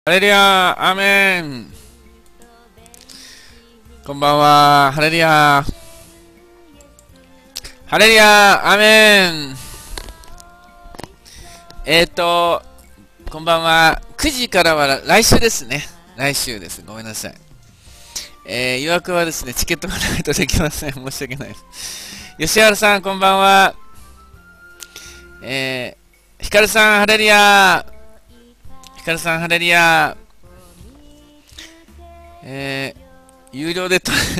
ハレルヤー、アーメン。こんばんは、ハレルヤー。ハレルヤー、アーメン。こんばんは。9時からは来週ですね。来週です。ごめんなさい。予約はですね、チケットがないとできません。申し訳ないです。吉原さん、こんばんは。ヒカルさん、ハレルヤー。ヒカルさん、ハレルヤー。有料で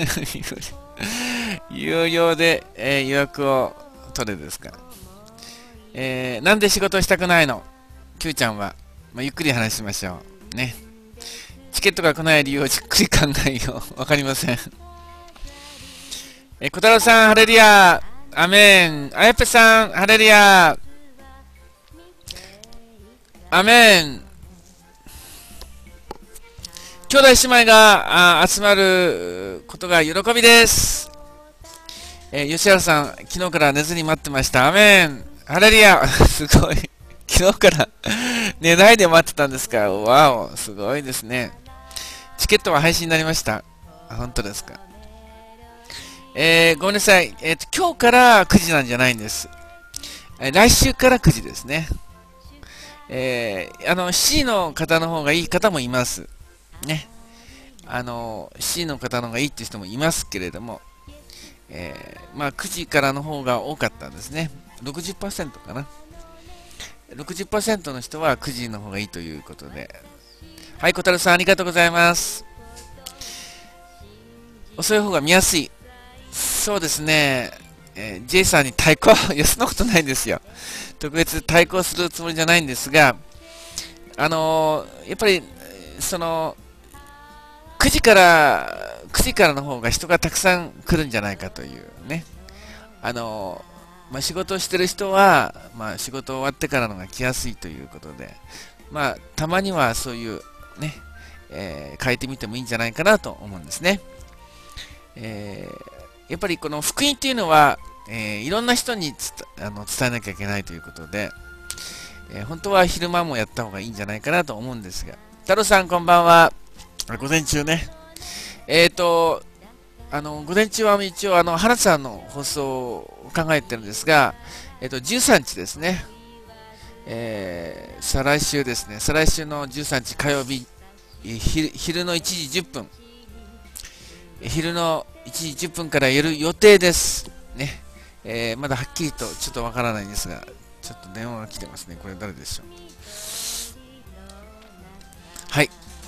有料で、予約を取れですか。なんで仕事したくないの ?Q ちゃんは。ゆっくり話しましょう。ね。チケットが来ない理由をじっくり考えよう。わかりません。小太郎さん、ハレルヤー。アメン。あやぺさん、ハレルヤー。アメン。兄弟姉妹が集まることが喜びです。吉原さん、昨日から寝ずに待ってました。アメン。ハレルヤすごい。昨日から寝ないで待ってたんですか。わお、すごいですね。チケットは配信になりました。本当ですか。ごめんなさい。今日から9時なんじゃないんです。来週から9時ですね。C の方の方がいい方もいます。ね。C の方の方がいいっていう人もいますけれども、9時からの方が多かったんですね。60% かな。60% の人は9時の方がいいということで。はい、小太郎さんありがとうございます。遅い方が見やすい。そうですね。J さんに対抗、いや、そんなことないんですよ。特別対抗するつもりじゃないんですが、やっぱり、9時からの方が人がたくさん来るんじゃないかというね。仕事をしてる人は、仕事終わってからのが来やすいということで、たまにはそういうね、変えてみてもいいんじゃないかなと思うんですね。やっぱりこの福音っていうのは、いろんな人に伝えなきゃいけないということで、本当は昼間もやった方がいいんじゃないかなと思うんですが、太郎さんこんばんは。午前中ね。午前中は一応、花さんの放送を考えてるんですが、13日ですね。再来週ですね。再来週の13日火曜日、昼の1時10分。昼の1時10分からやる予定です。ね。まだはっきりとちょっとわからないんですが、ちょっと電話が来てますね。これ誰でしょう。はい。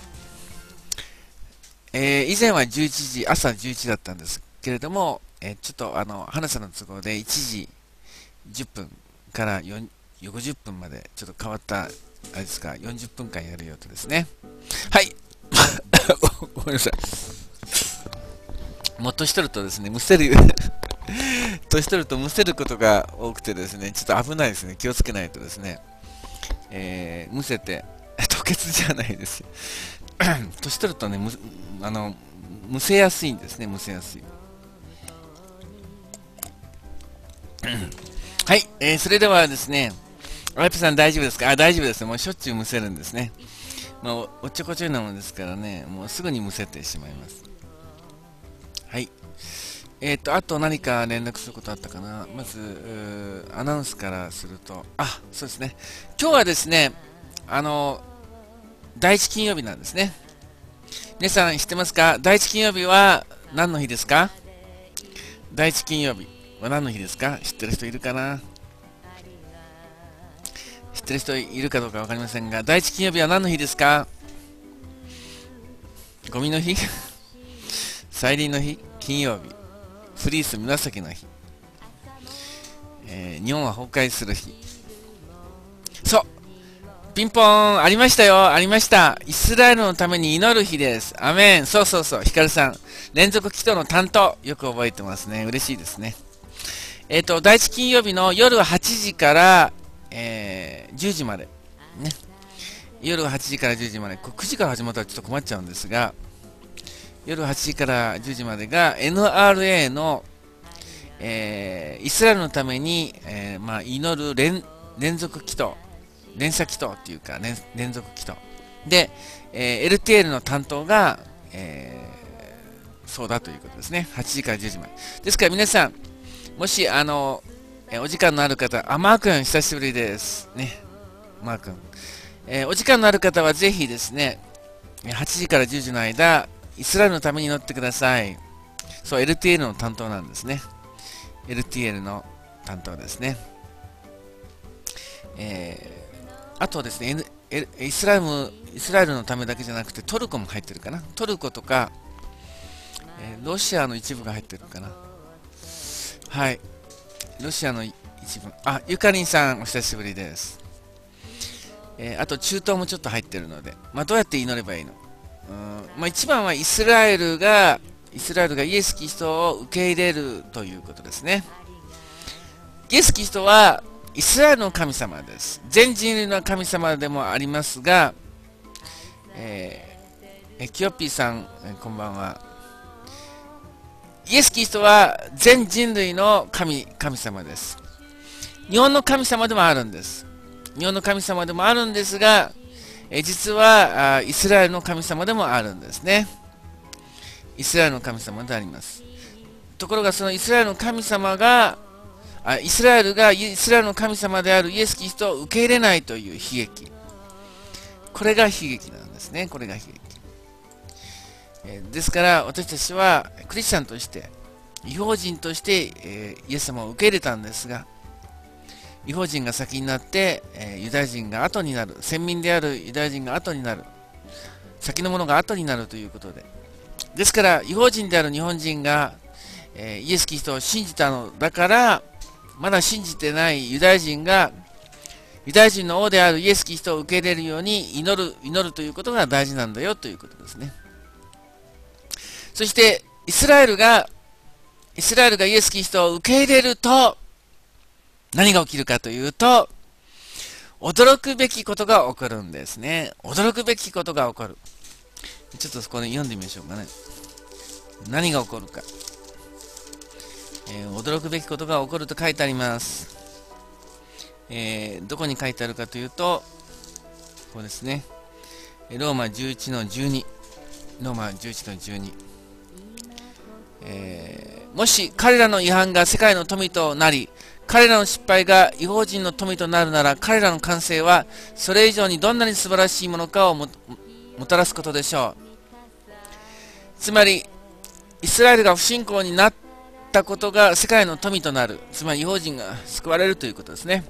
以前は11時、朝11時だったんですけれども、ちょっと花さんの都合で1時10分から50分までちょっと変わった、あれですか、40分間やるようとですね。はい。ごめんなさい。もう年取るとですね、年取るとむせることが多くてですね、ちょっと危ないですね。気をつけないとですね、むせて、吐血じゃないですよ。年取るとね、むせやすいんですね、むせやすい。はい、それではですね、アイプさん大丈夫ですか？大丈夫です。もうしょっちゅうむせるんですね。おっちょこちょいなものですからね、もうすぐにむせてしまいます。はい。あと何か連絡することあったかな。まず、アナウンスからすると、そうですね。今日はですね、第一金曜日なんですね。皆さん知ってますか？第一金曜日は何の日ですか？第一金曜日は何の日ですか？知ってる人いるかな？知ってる人いるかどうかわかりませんが、第一金曜日は何の日ですか？ゴミの日再臨の日、金曜日、フリース紫の日、日本は崩壊する日。そう、ピンポーン、ありましたよ、ありました。イスラエルのために祈る日です。アメン。そうそうそう、ヒカルさん。連続祈祷の担当、よく覚えてますね。嬉しいですね。第一金曜日の夜8時から、10時まで。ね。夜8時から10時まで。9時から始まったらちょっと困っちゃうんですが、夜8時から10時までが NRA の、イスラエルのために、祈る連続祈祷。連鎖祈祷っていうか、連続祈祷で、LTL の担当が、そうだということですね。8時から10時まで。ですから皆さん、もし、お時間のある方、マー君、久しぶりです。ね。マー君。お時間のある方はぜひですね、8時から10時の間、イスラエルのために乗ってください。そう、LTL の担当なんですね。LTL の担当ですね。あとですね、イスラエルのためだけじゃなくてトルコも入ってるかな。トルコとか、ロシアの一部が入ってるかな。はい。ロシアの一部。ゆかりんさん、お久しぶりです。あと中東もちょっと入ってるので、どうやって祈ればいいの？一番はイスラエルがイエス・キリストを受け入れるということですね。イエス・キリストはイスラエルの神様です。全人類の神様でもありますが、キヨッピーさん、こんばんは。イエス・キリストは全人類の神様です。日本の神様でもあるんです。日本の神様でもあるんですが、実はイスラエルの神様でもあるんですね。イスラエルの神様であります。ところがそのイスラエルの神様がイスラエルの神様であるイエス・キリストを受け入れないという悲劇。これが悲劇なんですね。これが悲劇。ですから私たちはクリスチャンとして異邦人としてイエス様を受け入れたんですが、異邦人が先になって、ユダヤ人が後になる、先民であるユダヤ人が後になる、先のものが後になるということで、ですから異邦人である日本人が、イエス・キリストを信じたのだから、まだ信じてないユダヤ人がユダヤ人の王であるイエス・キリストを受け入れるように祈るということが大事なんだよということですね。そしてイスラエルがイエス・キリストを受け入れると何が起きるかというと、驚くべきことが起こるんですね。驚くべきことが起こる。ちょっとそこで読んでみましょうかね。何が起こるか。驚くべきことが起こると書いてあります。どこに書いてあるかというと、ここですね。ローマ11の12。ローマ11の12。もし彼らの違反が世界の富となり、彼らの失敗が異邦人の富となるなら、彼らの完成はそれ以上にどんなに素晴らしいものかをもたらすことでしょう。つまり、イスラエルが不信仰になったことが世界の富となる。つまり異邦人が救われるということですね。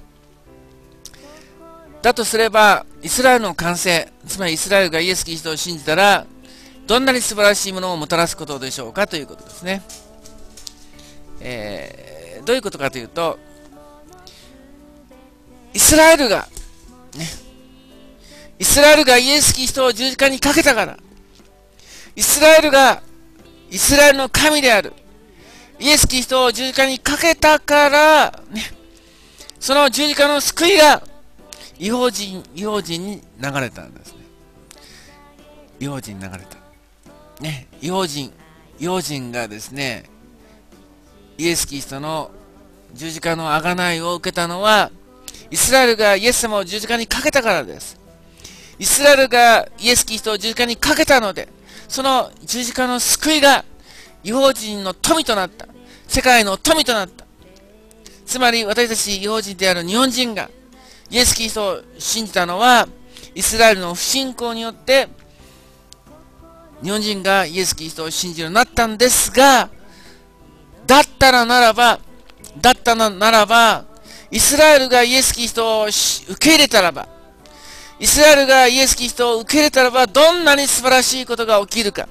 だとすれば、イスラエルの完成、つまりイスラエルがイエス・キリストを信じたら、どんなに素晴らしいものをもたらすことでしょうかということですね。どういうことかというと、イスラエルがイエス・キリストを十字架にかけたから、イスラエルの神であるイエス・キリストを十字架にかけたから、その十字架の救いが異邦人に流れたんですね。異邦人に流れた。異邦人がですね、イエス・キリストの十字架の贖いを受けたのは、イスラエルがイエス様を十字架にかけたからです。イスラエルがイエス・キリストを十字架にかけたので、その十字架の救いが異邦人の富となった。世界の富となった。つまり私たち異邦人である日本人がイエス・キリストを信じたのは、イスラエルの不信仰によって日本人がイエス・キリストを信じるようになったんですが、だったならば、イスラエルがイエス・キリストを受け入れたらば、どんなに素晴らしいことが起きるか、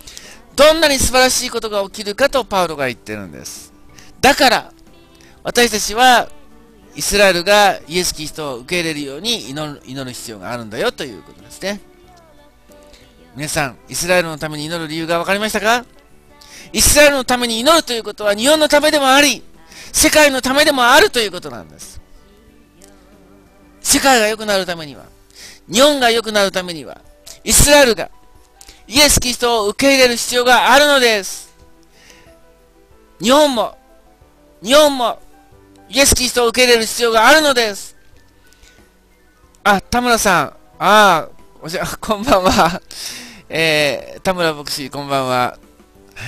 とパウロが言ってるんです。だから、私たちは、イスラエルがイエス・キリストを受け入れるように祈る必要があるんだよということですね。皆さん、イスラエルのために祈る理由が分かりましたか？イスラエルのために祈るということは日本のためでもあり、世界のためでもあるということなんです。世界が良くなるためには、日本が良くなるためには、イスラエルがイエス・キリストを受け入れる必要があるのです。日本もイエス・キリストを受け入れる必要があるのです。田村さん、 こんばんは。田村牧師、こんばんは。はい。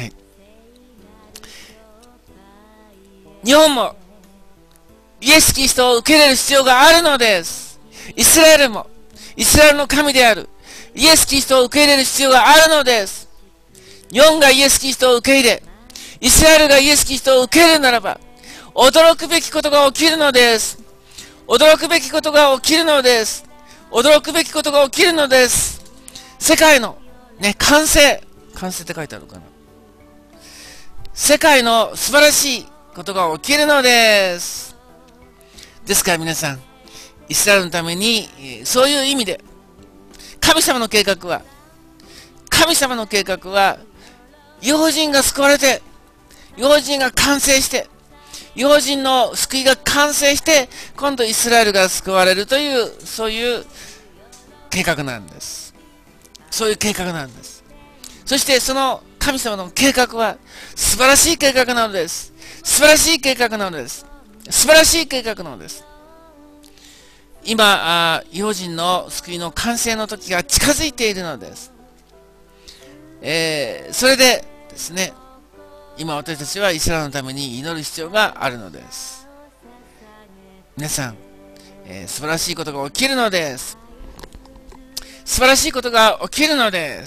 日本も、イエス・キリストを受け入れる必要があるのです。イスラエルも、イスラエルの神である、イエス・キリストを受け入れる必要があるのです。日本がイエス・キリストを受け入れ、イスラエルがイエス・キリストを受け入れるならば、驚くべきことが起きるのです。驚くべきことが起きるのです。驚くべきことが起きるのです。世界の、ね、完成って書いてあるかな。世界の素晴らしいことが起きるのです。ですから皆さん、イスラエルのために、そういう意味で、神様の計画は、異邦人が救われて、異邦人が完成して、異邦人の救いが完成して、今度イスラエルが救われるという、そういう計画なんです。そういう計画なんです。そしてその神様の計画は素晴らしい計画なのです。素晴らしい計画なのです。素晴らしい計画なのです。今、異邦人の救いの完成の時が近づいているのです。それでですね、今私たちはイスラエルのために祈る必要があるのです。皆さん、素晴らしいことが起きるのです。素晴らしいことが起きるのです。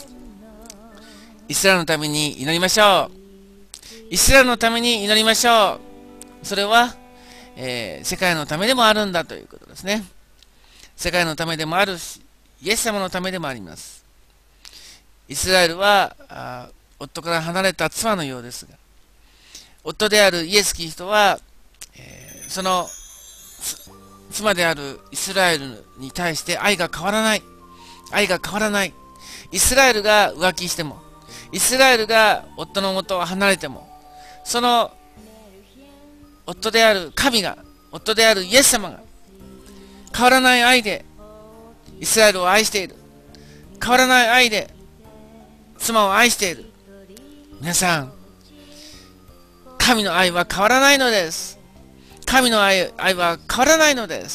イスラエルのために祈りましょう。イスラエルのために祈りましょう。それは、世界のためでもあるんだということですね。世界のためでもあるし、イエス様のためでもあります。イスラエルは夫から離れた妻のようですが、夫であるイエス・キリストは、その妻であるイスラエルに対して愛が変わらない。愛が変わらない。イスラエルが浮気しても、イスラエルが夫の元を離れても、その夫である神が、夫であるイエス様が変わらない愛でイスラエルを愛している。変わらない愛で妻を愛している。皆さん、神の愛は変わらないのです。神の愛は変わらないのです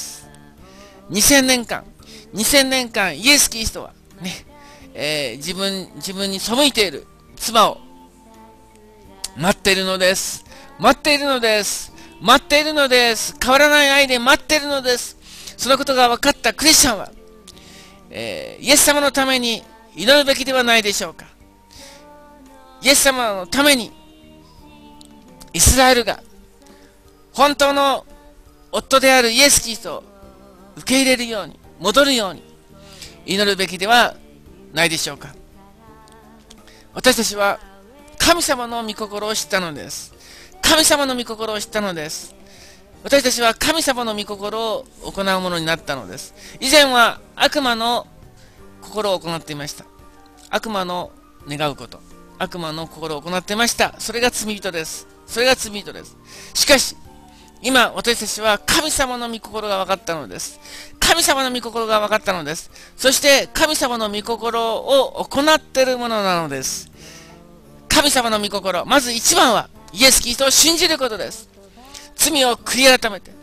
。2000年間イエス・キリストはね、自分に背いている妻を待っているのです。待っているのです。待っているのです。変わらない愛で待っているのです。そのことが分かったクリスチャンは、イエス様のために祈るべきではないでしょうか。イエス様のためにイスラエルが本当の夫であるイエス・キリストを受け入れるように、戻るように祈るべきではないでしょうか。私たちは神様の御心を知ったのです。神様の御心を知ったのです。私たちは神様の御心を行うものになったのです。以前は悪魔の心を行っていました。悪魔の願うこと、悪魔の心を行っていました。それが罪人です。それが罪人です。しかし今私たちは神様の御心が分かったのです。神様の御心が分かったのです。そして神様の御心を行っているものなのです。神様の御心、まず一番はイエス・キリストを信じることです。罪を悔い改めて、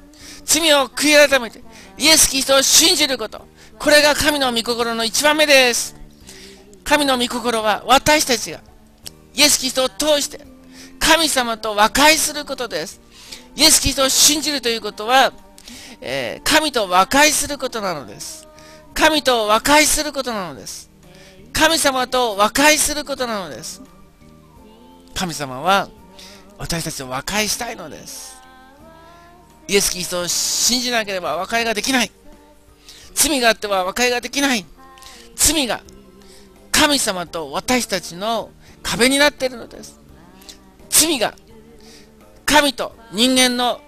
イエス・キリストを信じること、これが神の御心の一番目です。神の御心は私たちがイエス・キリストを通して神様と和解することです。イエス・キリストを信じるということは、神と和解することなのです。神と和解することなのです。神様と和解することなのです。神様は私たちと和解したいのです。イエス・キリストを信じなければ和解ができない。罪があっては和解ができない。罪が神様と私たちの壁になっているのです。罪が神と人間の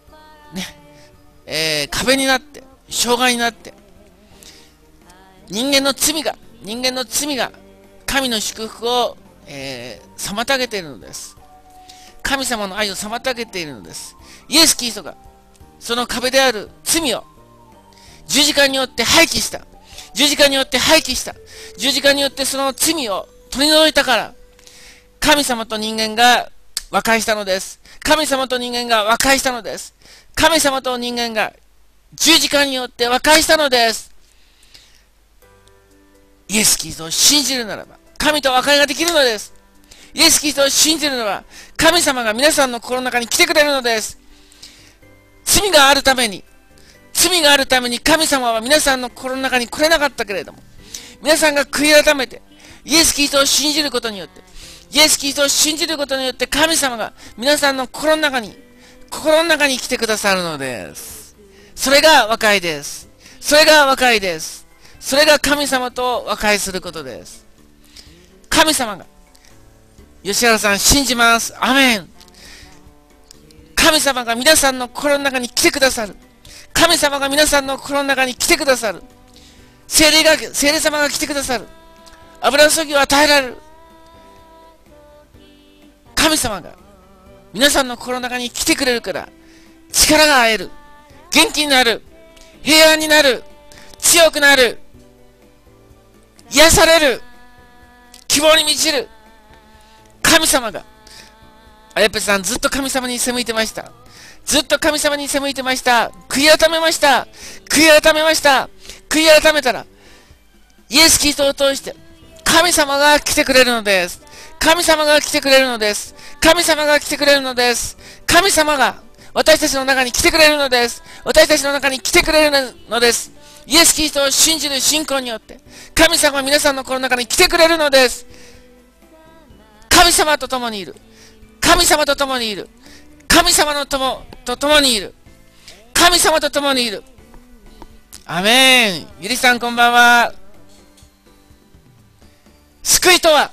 壁になって、障害になって、人間の罪が神の祝福を、妨げているのです。神様の愛を妨げているのです。イエス・キリストがその壁である罪を十字架によって廃棄した。十字架によってその罪を取り除いたから、神様と人間が和解したのです。神様と人間が和解したのです。神様と人間が十字架によって和解したのです。 イエス・キリストを信じるならば、神と和解ができるのです。イエス・キリストを信じるならば、神様が皆さんの心の中に来てくれるのです。罪があるために神様は皆さんの心の中に来れなかったけれども、皆さんが悔い改めて、イエス・キリストを信じることによって、神様が皆さんの心の中に来てくださるのです。それが和解です。それが神様と和解することです。神様が、吉原さん信じます。アメン。神様が皆さんの心の中に来てくださる。神様が皆さんの心の中に来てくださる。聖霊様が来てくださる。油注ぎを与えられる。神様が皆さんの心の中に来てくれるから、力が得る。元気になる。平安になる。強くなる。癒される。希望に満ちる。神様が、あやっぺさんずっと神様に背いてました。悔い改めました。悔い改めたら、イエス・キリストを通して、神様が来てくれるのです。神様が私たちの中に来てくれるのです。イエス・キリストを信じる信仰によって、神様は皆さんの心の中に来てくれるのです。神様と共にいる。神様と共にいる。アメン。ゆりさんこんばんは。救いとは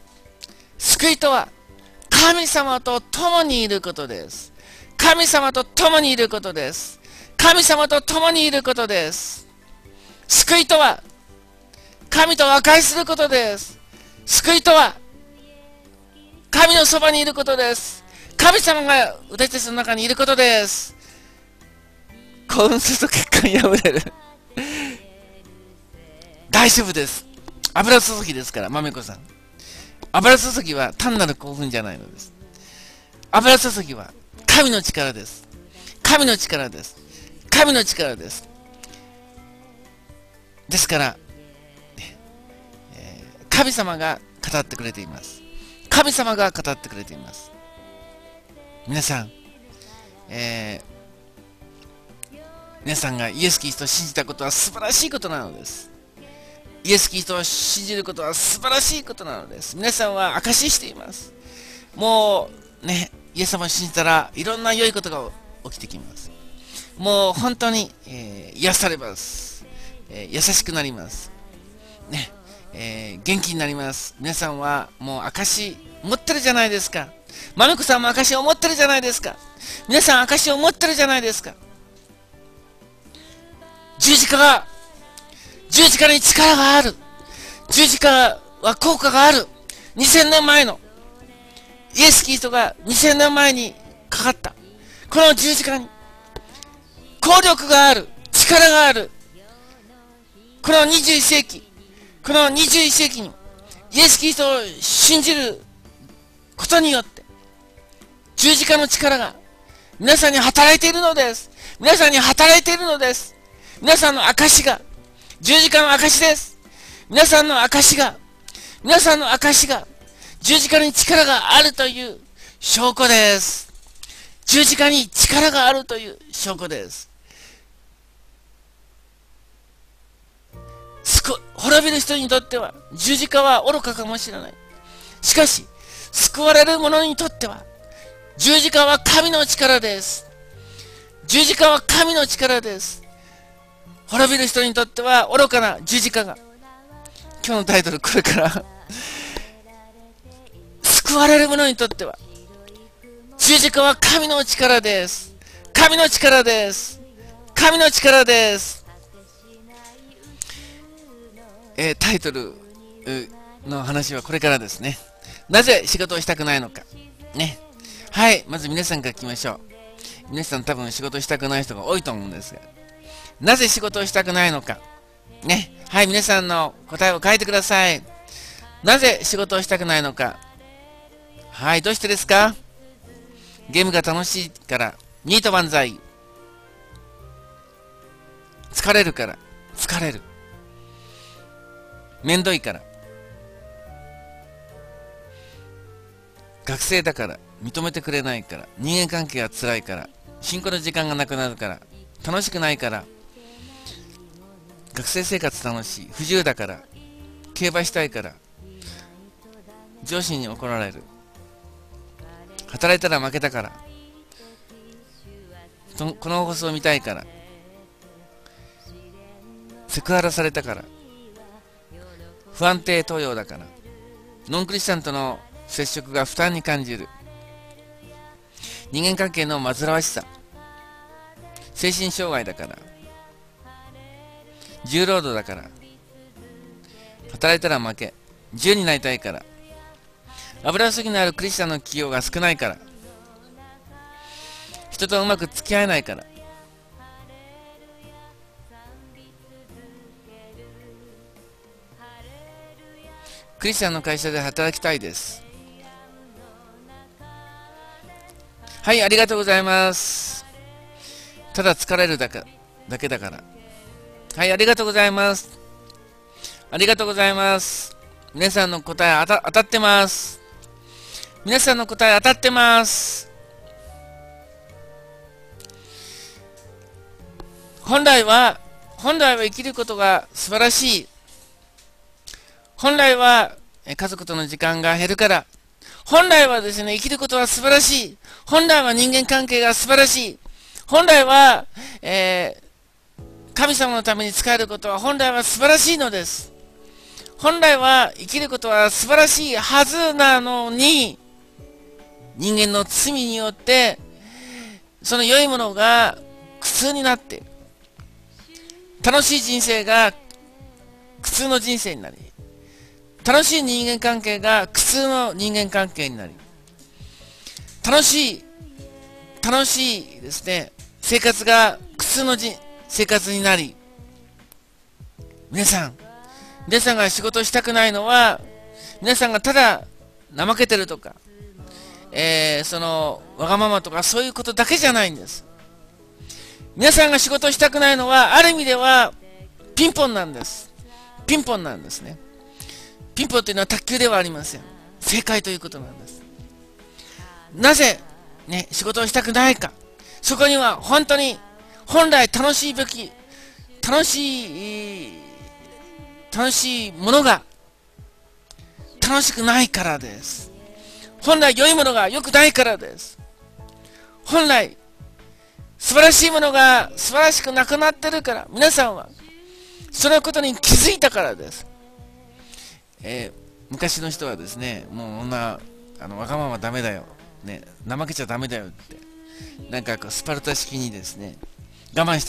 神様と共にいることです。神様と共にいることです。救いとは神と和解することです。救いとは神のそばにいることです。神様が私たちの中にいることです。興奮すると血管破れる大丈夫です。油注ぎですから、まめこさん。油注ぎは単なる興奮じゃないのです。油注ぎは神の力です。ですから、神様が語ってくれています。皆さん、皆さんがイエス・キリストを信じたことは素晴らしいことなのです。イエス・キリストを信じることは素晴らしいことなのです。皆さんは証ししています。もうね、イエス様を信じたらいろんな良いことが起きてきます。もう本当に、癒されます。優しくなります。ね、元気になります。皆さんはもう証持ってるじゃないですか。まめこさんも証を持ってるじゃないですか。皆さん証を持ってるじゃないですか。十字架に力がある。十字架は効果がある。2000年前のイエス・キリストが2000年前にかかったこの十字架に効力がある。力がある。この21世紀にイエス・キリストを信じることによって十字架の力が皆さんに働いているのです。皆さんの証が十字架の証です。皆さんの証が十字架に力があるという証拠です。十字架に力があるという証拠です。滅びる人にとっては十字架は愚かかもしれない。しかし救われる者にとっては十字架は神の力です。滅びる人にとっては愚かな十字架が、今日のタイトルこれから救われる者にとっては十字架は神の力です。タイトルの話はこれからですね。なぜ仕事をしたくないのかね。はい、まず皆さんから聞きましょう。皆さん多分仕事をしたくない人が多いと思うんですが、なぜ仕事をしたくないのかね。はい、皆さんの答えを書いてください。なぜ仕事をしたくないのか。はい、どうしてですか。ゲームが楽しいから。ニート万歳。疲れるから。 めんどいから、学生だから、認めてくれないから、人間関係が辛いから、進行の時間がなくなるから、楽しくないから、学生生活楽しい、不自由だから、競馬したいから、上司に怒られる、働いたら負けたから、この放送を見たいから、セクハラされたから、不安定投与だから、ノンクリスチャンとの接触が負担に感じる、人間関係の煩わしさ、精神障害だから、重労働だから、働いたら負け、自由になりたいから、油すぎのあるクリスチャンの企業が少ないから、人とうまく付き合えないから、クリスチャンの会社で働きたいです。はい、ありがとうございます。ただ疲れるだけだから。はい、ありがとうございます。ありがとうございます。皆さんの答え当たってます。皆さんの答え当たってます。本来は生きることが素晴らしい。本来は家族との時間が減るから。本来はですね、生きることは素晴らしい。本来は人間関係が素晴らしい。本来は、神様のために仕えることは本来は素晴らしいのです。本来は生きることは素晴らしいはずなのに、人間の罪によって、その良いものが苦痛になって、楽しい人生が苦痛の人生になり、楽しい人間関係が苦痛の人間関係になり、楽しいですね、生活が苦痛の生活になり、皆さんが仕事したくないのは、皆さんがただ怠けてるとか、そのわがままとかそういうことだけじゃないんです。皆さんが仕事したくないのは、ある意味ではピンポンなんです。ピンポンなんですね。ピンポンというのは卓球ではありません。正解ということなんです。なぜ、ね、仕事をしたくないか。そこには本当に本来楽しいものが楽しくないからです。本来良いものが良くないからです。本来素晴らしいものが素晴らしくなくなってるから、皆さんはそのことに気づいたからです。昔の人はですね、もうわがままダメだよ、ね、怠けちゃダメだよって、なんかこうスパルタ式にですね、我慢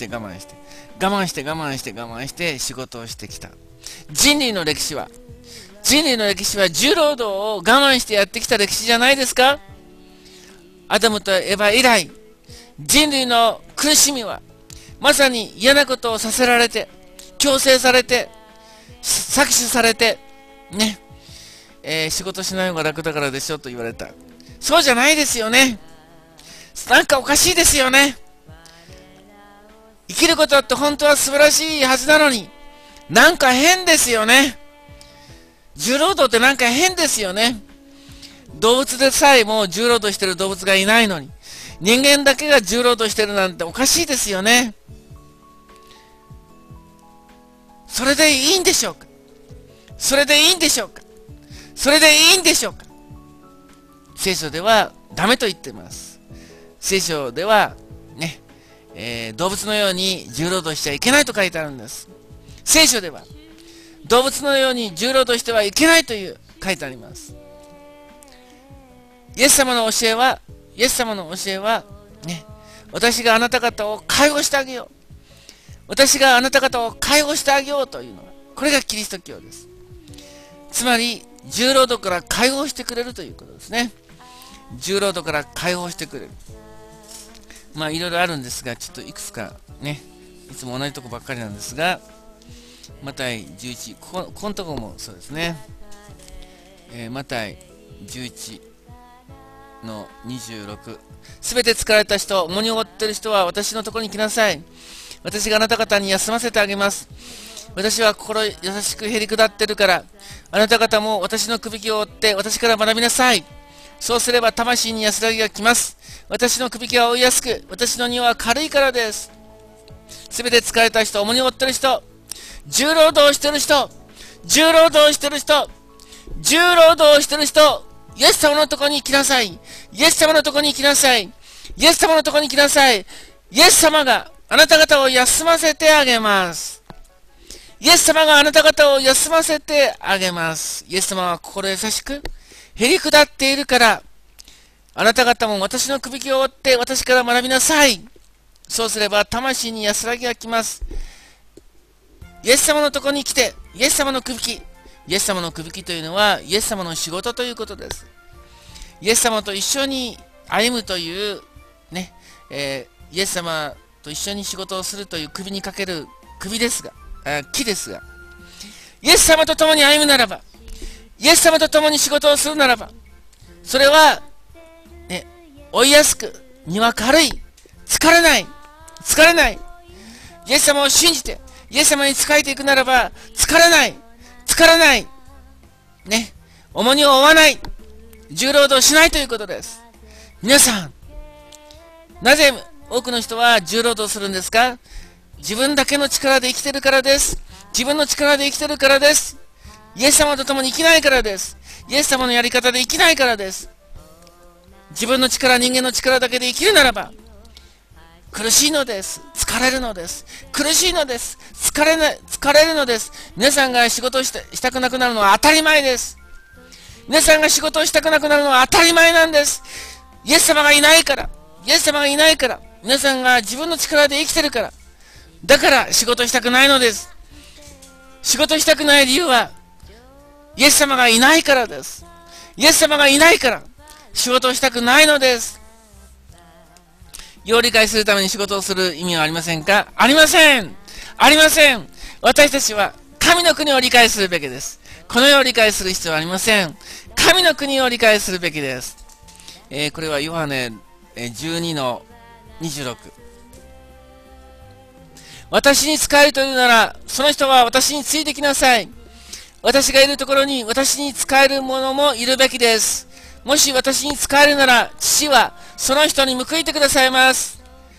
して仕事をしてきた。人類の歴史は重労働を我慢してやってきた歴史じゃないですか。アダムとエバ以来、人類の苦しみはまさに嫌なことをさせられて、強制されて、搾取されてね、仕事しない方が楽だからでしょと言われた。そうじゃないですよね。なんかおかしいですよね。生きることって本当は素晴らしいはずなのに、なんか変ですよね。重労働ってなんか変ですよね。動物でさえも重労働してる動物がいないのに、人間だけが重労働してるなんておかしいですよね。それでいいんでしょうか。聖書ではダメと言っています。聖書ではね、動物のように重労働しちゃいけないと書いてあるんです。聖書では動物のように重労働してはいけないという書いてあります。イエス様の教えはね、私があなた方を介護してあげようというのは、これがキリスト教です。つまり重労働から解放してくれるということですね。重労働から解放してくれる。まあいろいろあるんですが、ちょっといくつかね、いつも同じとこばっかりなんですが、マタイ11、ここのとこもそうですね。マタイ11の26、すべて疲れた人、重荷を負っている人は私のところに来なさい。私があなた方に休ませてあげます。 私は心優しくへり下っているから、あなた方も私のくびきを追って私から学びなさい。そうすれば魂に安らぎが来ます。私のくびきは追いやすく、私の荷は軽いからです。すべて疲れた人、重荷を負ってる人、重労働してる人、重労働してる人、重労働してる人、イエス様のところに来なさい。イエス様のところに来なさい。イエス様のところに来なさい。イエス様があなた方を休ませてあげます。イエス様があなた方を休ませてあげます。イエス様は心優しく、へり下っているから、あなた方も私のくびきを追って私から学びなさい。そうすれば魂に安らぎが来ます。イエス様のところに来て、イエス様のくびき。イエス様のくびきというのは、イエス様の仕事ということです。イエス様と一緒に歩むという、ね、イエス様と一緒に仕事をするという首にかける首ですが、木ですが、イエス様と共に歩むならば、イエス様と共に仕事をするならば、それは、ね、追いやすく、荷は軽い、疲れない、疲れない。イエス様を信じて、イエス様に仕えていくならば、疲れない、疲れない。ね、重荷を負わない、重労働しないということです。皆さん、なぜ多くの人は重労働するんですか？自分だけの力で生きてるからです。自分の力で生きてるからです。イエス様と共に生きないからです。イエス様のやり方で生きないからです。自分の力、人間の力だけで生きるならば、苦しいのです。疲れるのです。苦しいのです。疲れるのです。皆さんが仕事をしたくなくなるのは当たり前です。皆さんが仕事をしたくなくなるのは当たり前なんです。イエス様がいないから。イエス様がいないから。皆さんが自分の力で生きてるから。だから仕事したくないのです。仕事したくない理由は、イエス様がいないからです。イエス様がいないから、仕事をしたくないのです。よう理解するために仕事をする意味はありませんか？ありません！ありません！私たちは神の国を理解するべきです。この世を理解する必要はありません。神の国を理解するべきです。これはヨハネ12の26。私に仕えるというなら、その人は私についてきなさい。私がいるところに私に仕える者もいるべきです。もし私に仕えるなら、父はその人に報いてくださいます。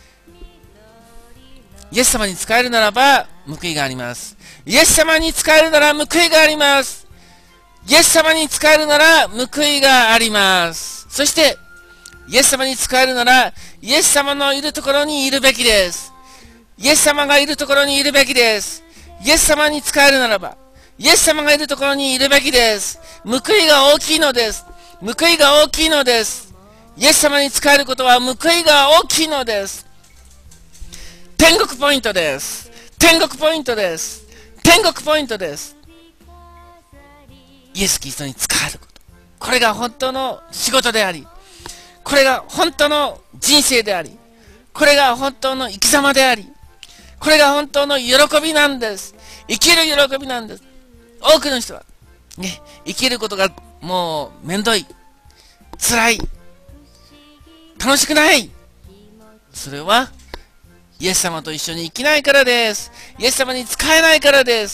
イエス様に仕えるならば報いがあります。イエス様に仕えるなら報いがあります。イエス様に仕えるなら報いがあります。そしてイエス様に仕えるなら、イエス様のいるところにいるべきです。イエス様がいるところにいるべきです。イエス様に仕えるならば、イエス様がいるところにいるべきです。報いが大きいのです。報いが大きいのです。イエス様に仕えることは報いが大きいのです。天国ポイントです。天国ポイントです。天国ポイントです。イエス・キリストに仕えること。これが本当の仕事であり、これが本当の人生であり、これが本当の生き様であり、これが本当の喜びなんです。生きる喜びなんです。多くの人は、ね、生きることがもうめんどい、辛い、楽しくない。それは、イエス様と一緒に生きないからです。イエス様に仕えないからです。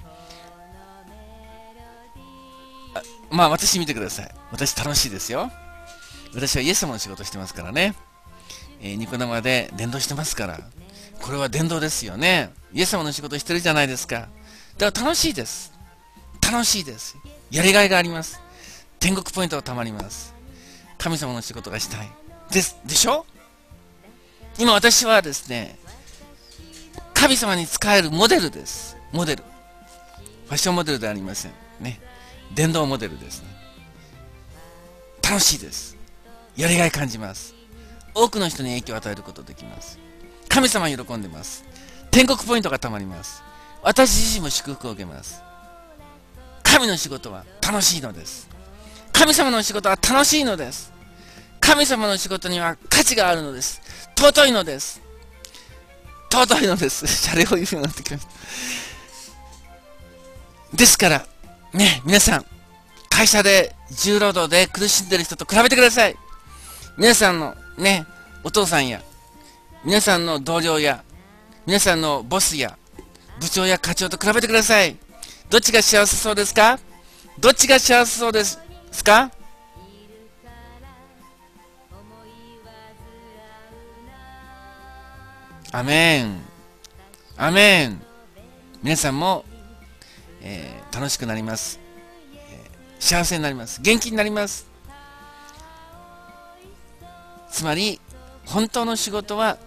まあ私見てください。私楽しいですよ。私はイエス様の仕事してますからね。ニコ生で伝道してますから。これは伝道ですよね。イエス様の仕事してるじゃないですか。だから楽しいです。楽しいです。やりがいがあります。天国ポイントがたまります。神様の仕事がしたい。でしょ？今私はですね、神様に仕えるモデルです。モデル。ファッションモデルではありません。ね。伝道モデルですね。楽しいです。やりがい感じます。多くの人に影響を与えることができます。神様は喜んでます。天国ポイントがたまります。私自身も祝福を受けます。神の仕事は楽しいのです。神様の仕事は楽しいのです。神様の仕事には価値があるのです。尊いのです。尊いのです。シャレを言うようになってきました。ですから、ね、皆さん、会社で重労働で苦しんでる人と比べてください。皆さんのね、お父さんや、皆さんの同僚や、皆さんのボスや、 部長や課長と比べてください。どっちが幸せそうですか？どっちが幸せそうですか？アメン。アメン。皆さんも、楽しくなります。幸せになります。元気になります。つまり、本当の仕事は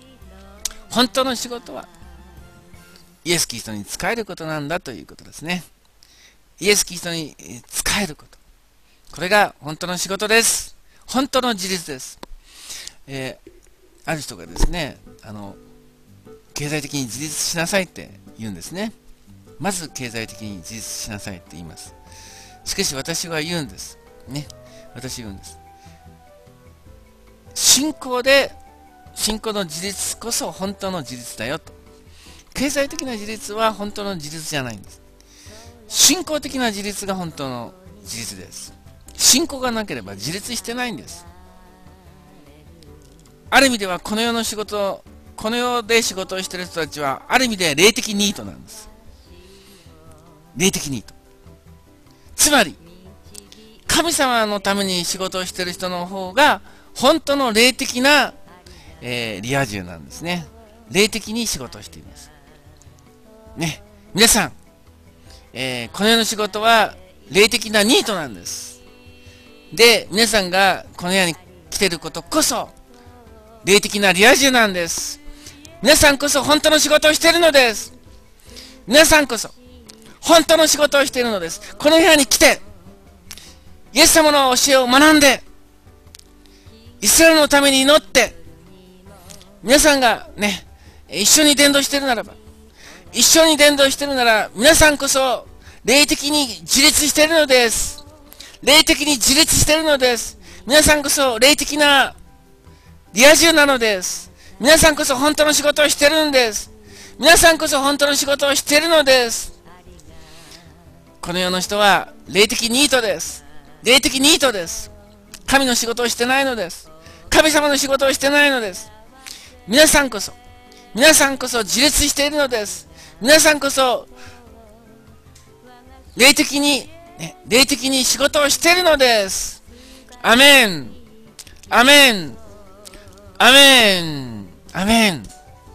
イエス・キリストに仕えることなんだということですね。イエス・キリストに仕えること。これが本当の仕事です。本当の自立です。ある人がですね、経済的に自立しなさいって言うんですね。まず経済的に自立しなさいって言います。しかし私は言うんです。ね。私言うんです。信仰の自立こそ本当の自立だよと。経済的な自立は本当の自立じゃないんです。信仰的な自立が本当の自立です。信仰がなければ自立してないんです。ある意味ではこの世で仕事をしている人たちはある意味で霊的ニートなんです。霊的ニート。つまり神様のために仕事をしている人の方が本当の霊的な、リア充なんですね。霊的に仕事をしています。ね。皆さん、この世の仕事は霊的なニートなんです。で、皆さんがこの世に来ていることこそ霊的なリア充なんです。皆さんこそ本当の仕事をしているのです。皆さんこそ本当の仕事をしているのです。この部屋に来て、イエス様の教えを学んで、イスラエルのために祈って、皆さんがね、一緒に伝道しているならば、皆さんこそ霊的に自立しているのです。霊的に自立しているのです。皆さんこそ霊的なリア充なのです。皆さんこそ本当の仕事をしているんです。皆さんこそ本当の仕事をしているのです。この世の人は霊的ニートです。霊的ニートです。神の仕事をしてないのです。神様の仕事をしてないのです。皆さんこそ自立しているのです。皆さんこそ霊的に仕事をしているのです。アメン。アメン。アメン。アメン。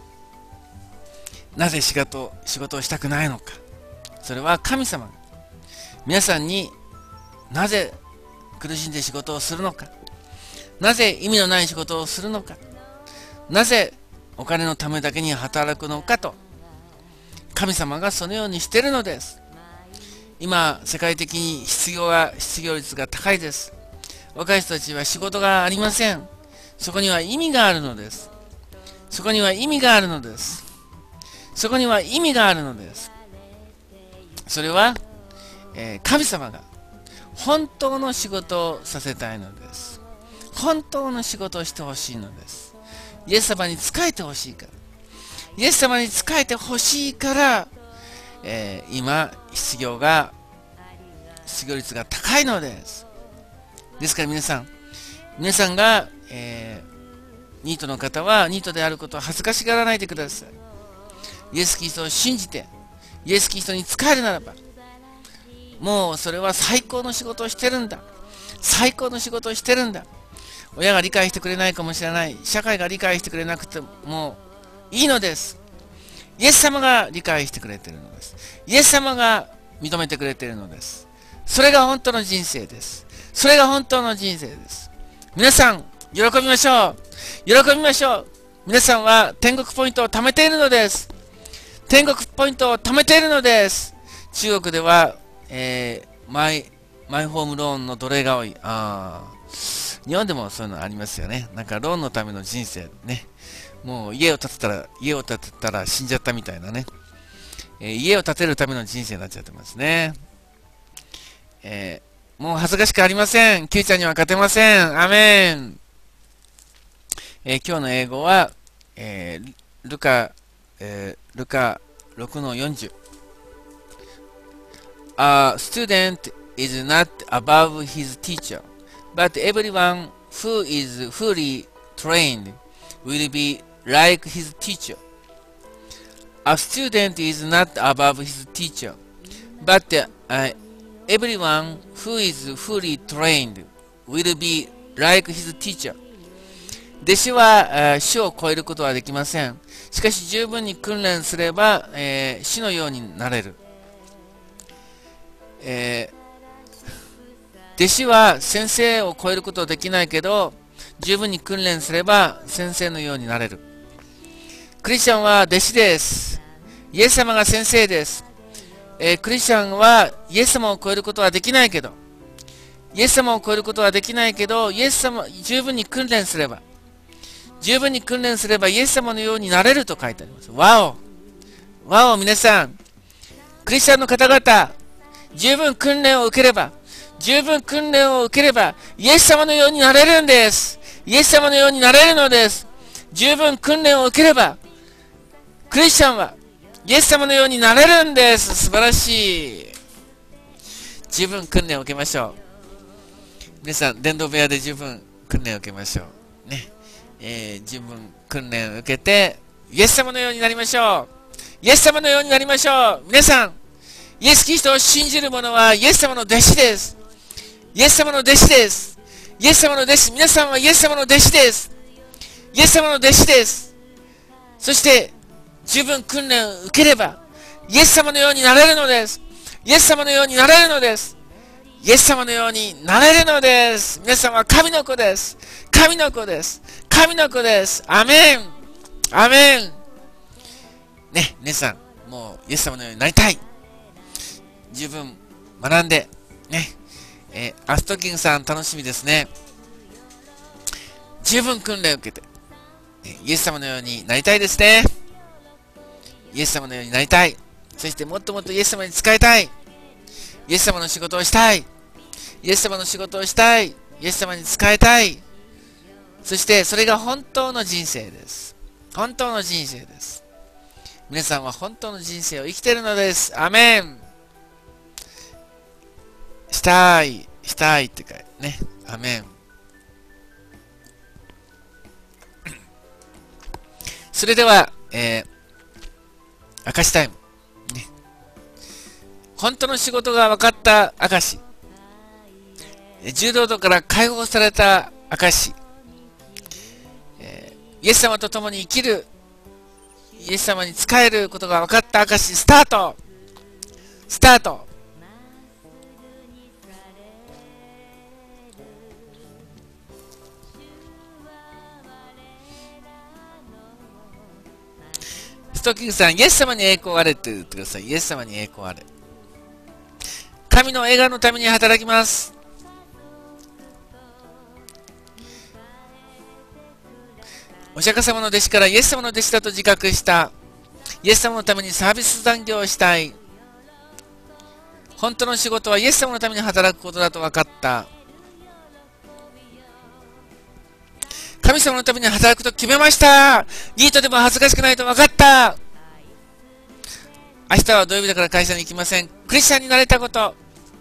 なぜ仕事をしたくないのか。それは神様が皆さんになぜ苦しんで仕事をするのか。なぜ意味のない仕事をするのか。なぜお金のためだけに働くのかと。神様がそのようにしているのです。今、世界的に失業率が高いです。若い人たちは仕事がありません。そこには意味があるのです。そこには意味があるのです。そこには意味があるのです。それは、神様が本当の仕事をさせたいのです。本当の仕事をしてほしいのです。イエス様に仕えてほしいから。イエス様に仕えてほしいから、今失業率が高いのです。ですから皆さんが、ニートの方はニートであることを恥ずかしがらないでください。イエス・キリストを信じてイエス・キリストに仕えるならば、もうそれは最高の仕事をしてるんだ。最高の仕事をしてるんだ。親が理解してくれないかもしれない。社会が理解してくれなくてもいいのです。イエス様が理解してくれているのです。イエス様が認めてくれているのです。それが本当の人生です。それが本当の人生です。皆さん、喜びましょう。喜びましょう。皆さんは天国ポイントを貯めているのです。天国ポイントを貯めているのです。中国では、マイホームローンの奴隷が多い。日本でもそういうのありますよね。なんかローンのための人生ね。もう家を建てたら死んじゃったみたいなね。家を建てるための人生になっちゃってますね。もう恥ずかしくありません。Q ちゃんには勝てません。アメン。今日の英語は、ルカ6の40。A student is not above his teacher, but everyone who is fully trained will be like his teacher. A student is not above his teacher, but everyone who is fully trained will be like his teacher. 弟子は師を超えることはできません。しかし十分に訓練すれば、師のようになれる。弟子は先生を超えることはできないけど、十分に訓練すれば先生のようになれる。クリスチャンは弟子です。イエス様が先生です。クリスチャンはイエス様を超えることはできないけど、イエス様を超えることはできないけど、イエス様、十分に訓練すればイエス様のようになれると書いてあります。わお皆さん、クリスチャンの方々、十分訓練を受ければ、イエス様のようになれるんです。イエス様のようになれるのです。十分訓練を受ければ、クリスチャンはイエス様のようになれるんです。素晴らしい。十分訓練を受けましょう。皆さん、伝道部屋で十分訓練を受けましょう。ね。十分訓練を受けて、イエス様のようになりましょう。イエス様のようになりましょう。皆さん、イエス・キリストを信じる者はイエス様の弟子です。イエス様の弟子です。イエス様の弟子。皆さんはイエス様の弟子です。イエス様の弟子です。そして、十分訓練を受ければ、イエス様のようになれるのです。イエス様のようになれるのです。イエス様のようになれるのです。皆さんは神の子です。神の子です。神の子です。アメン。アメン。ね、皆さん、もうイエス様のようになりたい。十分学んで、ね、アストキンさん楽しみですね。十分訓練を受けて、イエス様のようになりたいですね。イエス様のようになりたい。そしてもっともっとイエス様に仕えたい。イエス様の仕事をしたい。イエス様の仕事をしたい。イエス様に仕えたい。そしてそれが本当の人生です。本当の人生です。皆さんは本当の人生を生きているのです。アメン。したいって書いてね。アメン。それでは、証タイム、ね。本当の仕事が分かった証。重労働から解放された証。イエス様と共に生きる、イエス様に仕えることが分かった証。スタート。ストッキングさん、イエス様に栄光あれって言ってください。イエス様に栄光あれ。神の栄冠のために働きます。お釈迦様の弟子からイエス様の弟子だと自覚した。イエス様のためにサービス残業をしたい。本当の仕事はイエス様のために働くことだと分かった。神様のために働くと決めました。ニートでも恥ずかしくないと分かった。明日は土曜日だから会社に行きません。クリスチャンになれたこと。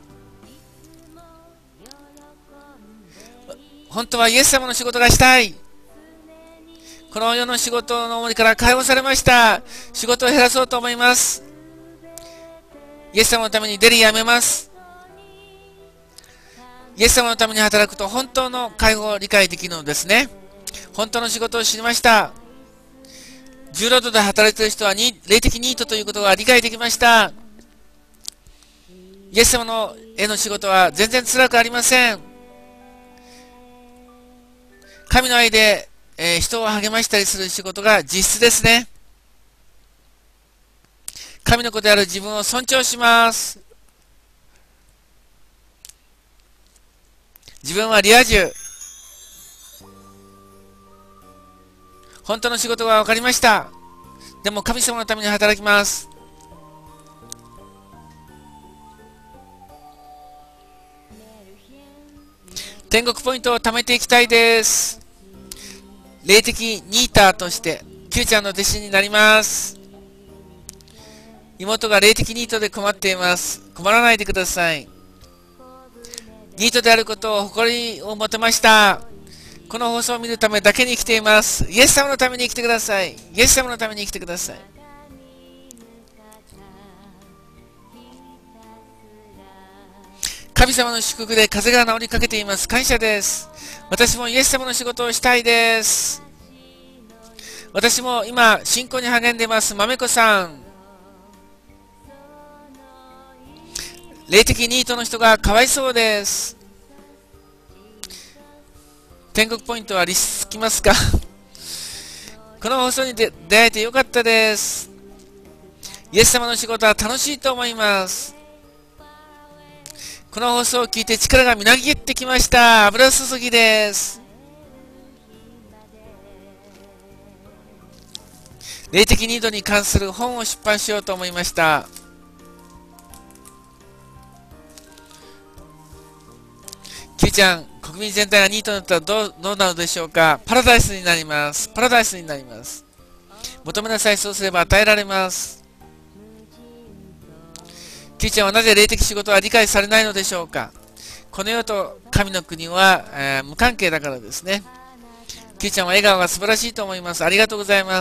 本当はイエス様の仕事がしたい。この世の仕事の重りから解放されました。仕事を減らそうと思います。イエス様のためにデリやめます。イエス様のために働くと本当の解放を理解できるのですね。本当の仕事を知りました。重労働で働いている人は霊的ニートということが理解できました。イエス様のへの仕事は全然辛くありません。神の愛で、人を励ましたりする仕事が実質ですね。神の子である自分を尊重します。自分はリア充。本当の仕事が分かりました。でも神様のために働きます。天国ポイントを貯めていきたいです。霊的ニーターとして、Qちゃんの弟子になります。妹が霊的ニートで困っています。困らないでください。ニートであることを誇りを持てました。この放送を見るためだけに生きています。イエス様のために生きてください。イエス様のために生きてください。 神様の祝福で風が治りかけています。感謝です。私もイエス様の仕事をしたいです。私も今、信仰に励んでいます。まめこさん。霊的ニートの人がかわいそうです。天国ポイントはリスきますか？この放送に出会えてよかったです。イエス様の仕事は楽しいと思います。この放送を聞いて力がみなぎってきました。油注ぎです。霊的ニートに関する本を出版しようと思いました。キューちゃん、国民全体がニートになったらどうなるでしょうか？パラダイスになります。パラダイスになります。求めなさい、そうすれば与えられます。キューちゃんはなぜ霊的仕事は理解されないのでしょうか？この世と神の国は、無関係だからですね。キューちゃんは笑顔が素晴らしいと思います。ありがとうございます。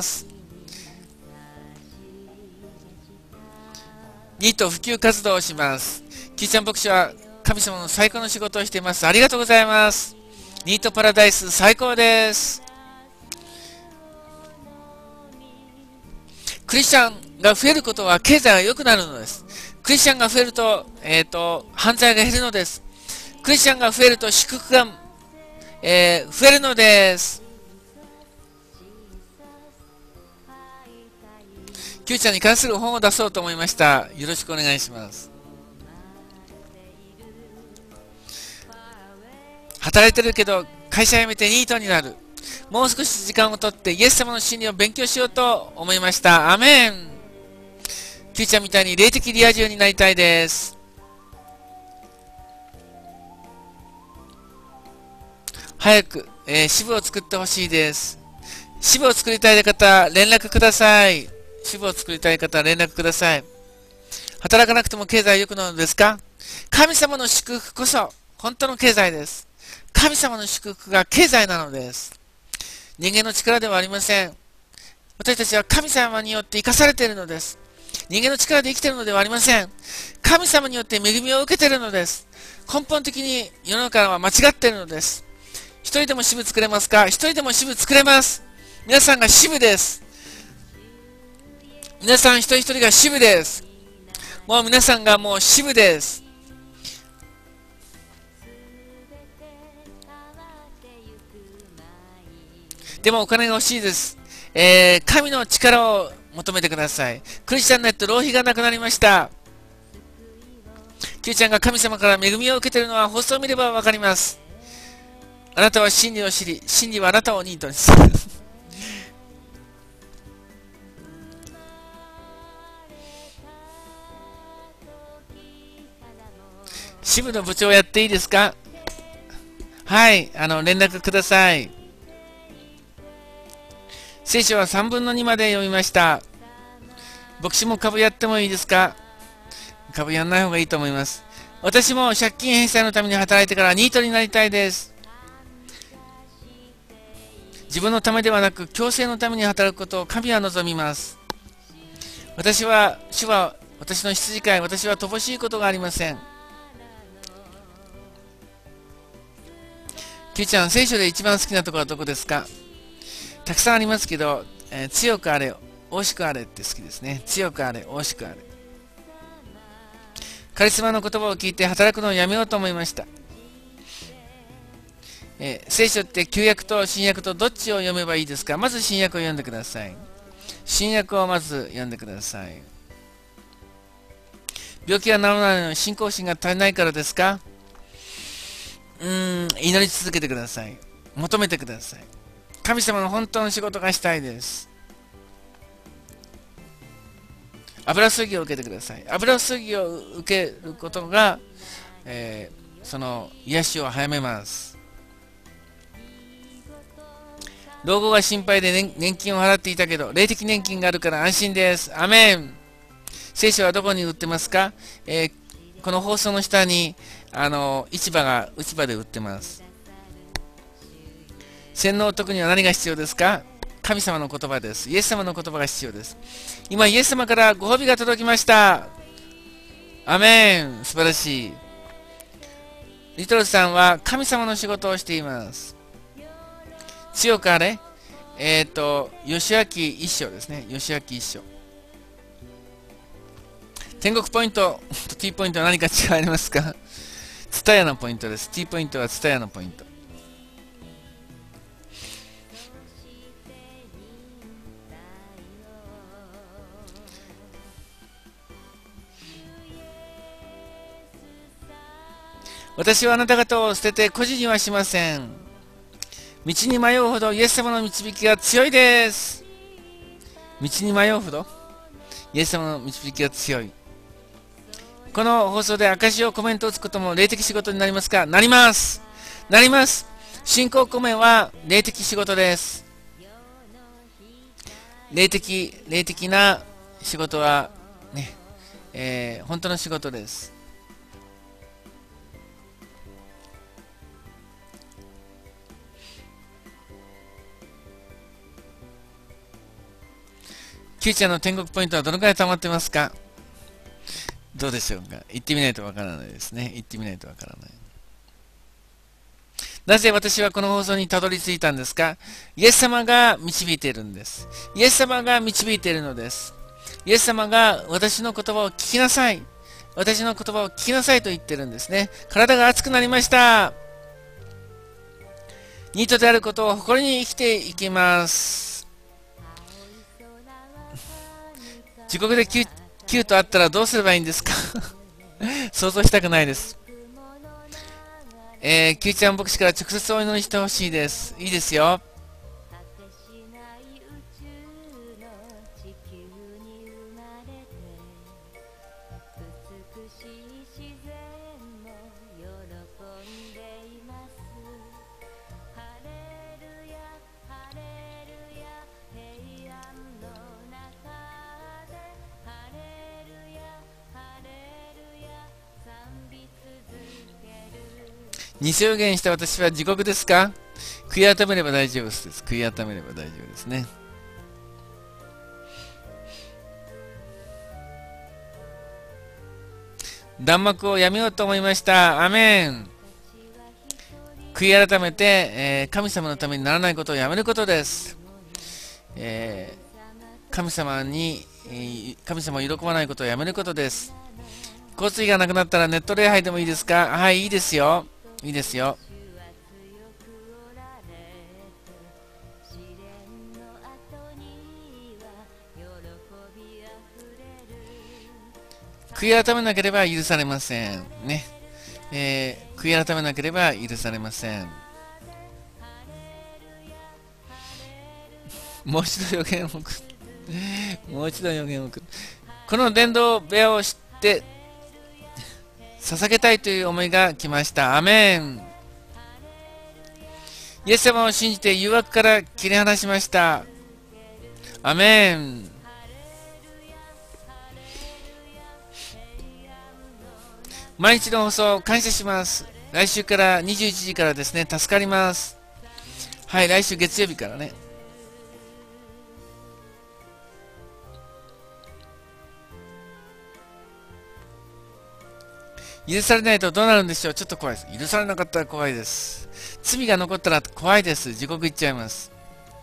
ニート普及活動をします。キューちゃん牧師は神様の最高の仕事をしています。ありがとうございます。ニートパラダイス最高です。クリスチャンが増えることは経済が良くなるのです。クリスチャンが増えると、犯罪が減るのです。クリスチャンが増えると祝福が、増えるのです。キューちゃんに関する本を出そうと思いました。よろしくお願いします。働いてるけど会社辞めてニートになる。もう少し時間をとってイエス様の真理を勉強しようと思いました。アメン。キューちゃんみたいに霊的リア充になりたいです。早く、支部を作ってほしいです。支部を作りたい方連絡ください。支部を作りたい方連絡ください。働かなくても経済良くなるのですか？神様の祝福こそ本当の経済です。神様の祝福が経済なのです。人間の力ではありません。私たちは神様によって生かされているのです。人間の力で生きているのではありません。神様によって恵みを受けているのです。根本的に世の中は間違っているのです。一人でも支部作れますか？一人でも支部作れます。皆さんが支部です。皆さん一人一人が支部です。もう皆さんがもう支部です。でもお金が欲しいです。神の力を求めてください。クリスチャンネット浪費がなくなりました。キューちゃんが神様から恵みを受けているのは放送を見ればわかります。あなたは真理を知り、真理はあなたをニートにする。支部の部長やっていいですか？はい、連絡ください。聖書は3分の2まで読みました。牧師も株やってもいいですか？株やんない方がいいと思います。私も借金返済のために働いてからニートになりたいです。自分のためではなく共生のために働くことを神は望みます。主は私の羊飼い、私は乏しいことがありません。キューちゃん、聖書で一番好きなところはどこですか？たくさんありますけど、強くあれ、惜しくあれって好きですね。強くあれ、惜しくあれ。カリスマの言葉を聞いて働くのをやめようと思いました。聖書って旧約と新約とどっちを読めばいいですか？まず新約を読んでください。新約をまず読んでください。病気が治らないのに信仰心が足りないからですか？祈り続けてください。求めてください。神様の本当の仕事がしたいです。油注ぎを受けてください。油注ぎを受けることが、その癒しを早めます。老後が心配で、年金を払っていたけど、霊的年金があるから安心です。アメン。聖書はどこに売ってますか？この放送の下に市場で売ってます。洗脳を解くには何が必要ですか？神様の言葉です。イエス様の言葉が必要です。今、イエス様からご褒美が届きました。アメン。素晴らしい。 リトルさんは神様の仕事をしています。強くあれ。吉明一章ですね。吉明一章。天国ポイントと T ポイントは何か違いありますか？ツタヤのポイントです。T ポイントはツタヤのポイント。私はあなた方を捨てて孤児にはしません。道に迷うほどイエス様の導きが強いです。道に迷うほどイエス様の導きが強い。この放送で証をコメントを打つことも霊的仕事になりますか？なります。なります。信仰コメンは霊的仕事です。霊的な仕事はね、本当の仕事です。キューちゃんの天国ポイントはどのくらい溜まってますか？どうでしょうか？行ってみないとわからないですね。行ってみないとわからない。なぜ私はこの放送にたどり着いたんですか？イエス様が導いているんです。イエス様が導いているのです。イエス様が私の言葉を聞きなさい。私の言葉を聞きなさいと言ってるんですね。体が熱くなりました。ニートであることを誇りに生きていきます。地獄でキューと会ったらどうすればいいんですか？想像したくないです。キューちゃん牧師から直接お祈りしてほしいです。いいですよ。偽予言した私は地獄ですか？悔い改めれば大丈夫です。悔い改めれば大丈夫ですね。弾幕をやめようと思いました。アメン。悔い改めて、神様のためにならないことをやめることです。神様を喜ばないことをやめることです。交通費がなくなったらネット礼拝でもいいですか？はい、いいですよ。いいですよ。悔い改めなければ許されません。ね。悔い改めなければ許されません。もう一度予言を送る。もう一度予言を送る。この伝道部屋を知って捧げたいという思いが来ました。アメン。イエス様を信じて誘惑から切り離しました。アメン。毎日の放送感謝します。来週から21時からですね、助かります。はい、来週月曜日からね。許されないとどうなるんでしょう。ちょっと怖いです。許されなかったら怖いです。罪が残ったら怖いです。地獄行っちゃいます。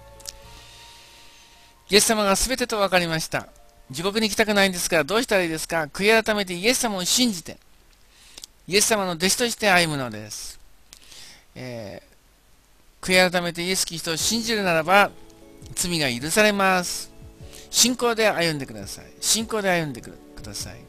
イエス様が全てと分かりました。地獄に行きたくないんですからどうしたらいいですか？悔い改めてイエス様を信じて、イエス様の弟子として歩むのです。悔い改めてイエス・キリストを信じるならば罪が許されます。信仰で歩んでください。信仰で歩んでください。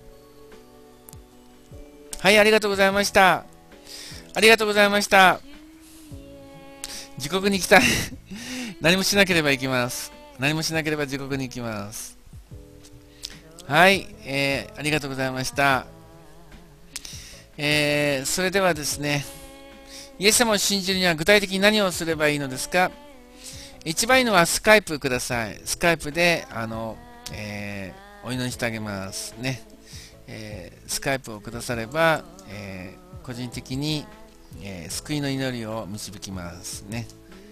はい、ありがとうございました。ありがとうございました。地獄に行きたい。何もしなければ行きます。何もしなければ地獄に行きます。はい、ありがとうございました。それではですね、イエス様を信じるには具体的に何をすればいいのですか？一番いいのはスカイプください。スカイプでお祈りしてあげますね。スカイプをくだされば、個人的に、救いの祈りを導きますね。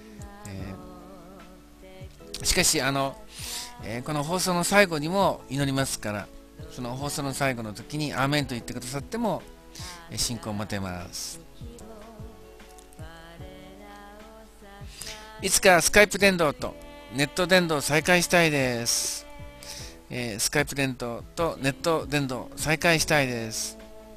しかしこの放送の最後にも祈りますから、その放送の最後の時にアーメンと言ってくださっても信仰を持てます。 いつかスカイプ伝道とネット伝道を再開したいです。スカイプ伝道とネット伝道を再開したいです。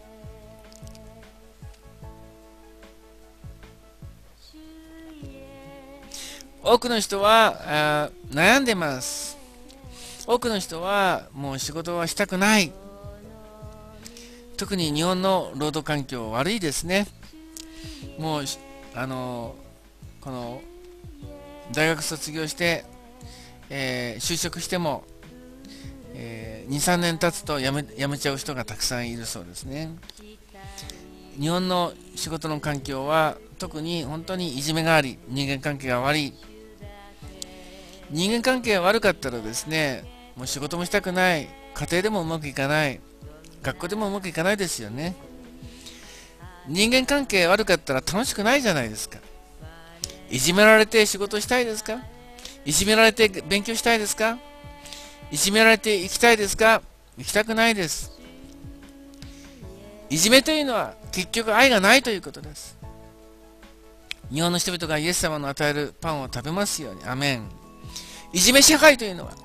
多くの人は悩んでます。多くの人はもう仕事はしたくない。特に日本の労働環境悪いですね。もうこの大学卒業して、就職しても、2、3年経つと辞めちゃう人がたくさんいるそうですね。日本の仕事の環境は特に本当にいじめがあり、人間関係が悪い。人間関係が悪かったらですね、もう仕事もしたくない、家庭でもうまくいかない、学校でもうまくいかないですよね。人間関係悪かったら楽しくないじゃないですか。いじめられて仕事したいですか？いじめられて勉強したいですか？いじめられて生きたいですか？生きたくないです。いじめというのは結局愛がないということです。日本の人々がイエス様の与えるパンを食べますように。アメン。いじめ社会というのは、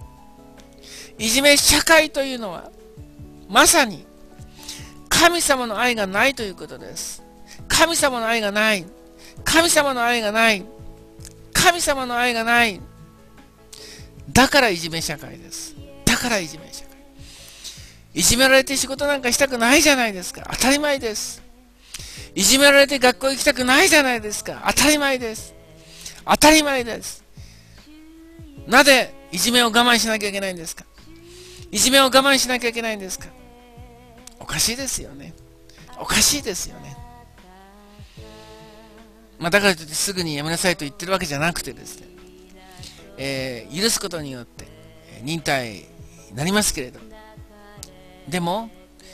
まさに神様の愛がないということです。神様の愛がない。神様の愛がない。神様の愛がない。だからいじめ社会です。だからいじめ社会。いじめられて仕事なんかしたくないじゃないですか。当たり前です。いじめられて学校行きたくないじゃないですか。当たり前です。当たり前です。なぜいじめを我慢しなきゃいけないんですか？いじめを我慢しなきゃいけないんですか？おかしいですよね。おかしいですよね。だからといってすぐにやめなさいと言ってるわけじゃなくてですね、許すことによって忍耐になりますけれど、でも、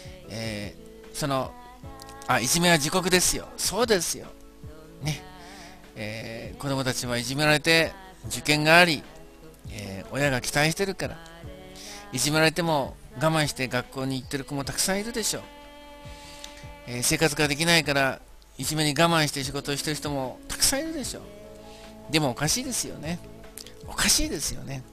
いじめは自国ですよ。そうですよ。ね。子供たちはいじめられて受験があり、親が期待してるから、いじめられても我慢して学校に行ってる子もたくさんいるでしょう。生活ができないからいじめに我慢して仕事をしてる人もたくさんいるでしょう。でもおかしいですよね。おかしいですよね。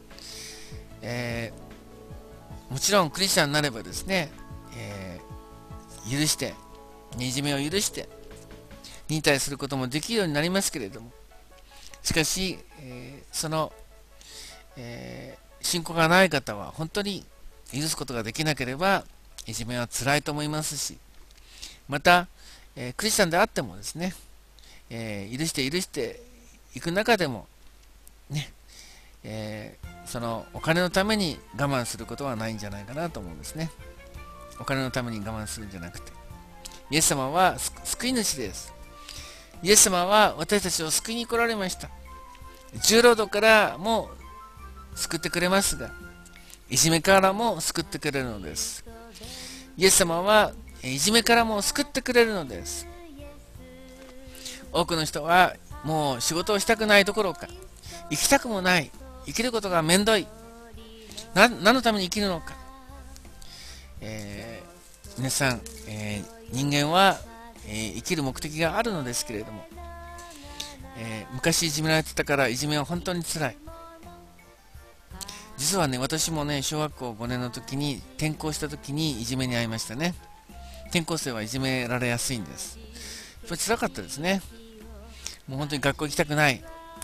もちろんクリスチャンになればですね、許して、いじめを許して忍耐することもできるようになりますけれども、しかし、信仰がない方は本当に許すことができなければいじめは辛いと思いますし、また、クリスチャンであってもですね、許していく中でもね、そのお金のために我慢することはないんじゃないかなと思うんですね。お金のために我慢するんじゃなくて、イエス様は救い主です。イエス様は私たちを救いに来られました。重労働からも救ってくれますが、いじめからも救ってくれるのです。イエス様はいじめからも救ってくれるのです。多くの人はもう仕事をしたくないどころか、生きたくもない、生きることがめんどい、何のために生きるのか。皆さん、人間は、生きる目的があるのですけれども、昔いじめられてたからいじめは本当につらい。実はね、私もね、小学校5年の時に転校した時にいじめに遭いましたね。転校生はいじめられやすいんです。やっぱり辛かったですね。もう本当に学校行きたくない、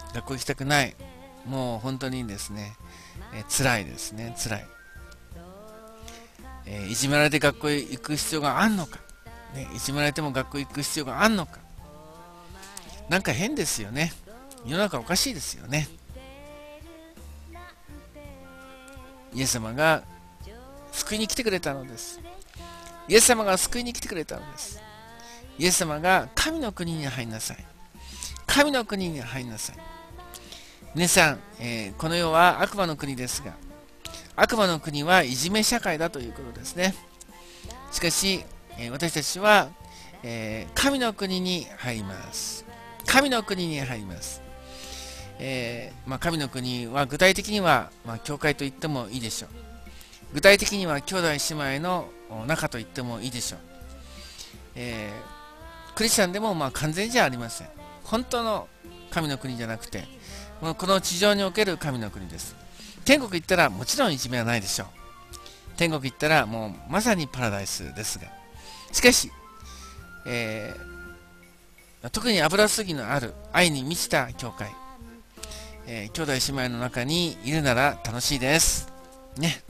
もう本当にですね、辛いですね。辛い。いじめられて学校へ行く必要があんのか、ね、いじめられても学校行く必要があんのか。なんか変ですよね。世の中おかしいですよね。イエス様が救いに来てくれたのです。イエス様が救いに来てくれたのです。イエス様が神の国に入りなさい。神の国に入りなさい。皆さん、この世は悪魔の国ですが、悪魔の国はいじめ社会だということですね。しかし、私たちは、神の国に入ります。神の国に入ります。神の国は具体的には、教会と言ってもいいでしょう。具体的には兄弟姉妹の仲と言ってもいいでしょう。クリスチャンでも完全じゃありません。本当の神の国じゃなくて、 この地上における神の国です。天国行ったらもちろんいじめはないでしょう。天国行ったらもうまさにパラダイスですが、しかし、特に油注ぎのある愛に満ちた教会、兄弟姉妹の中にいるなら楽しいですね。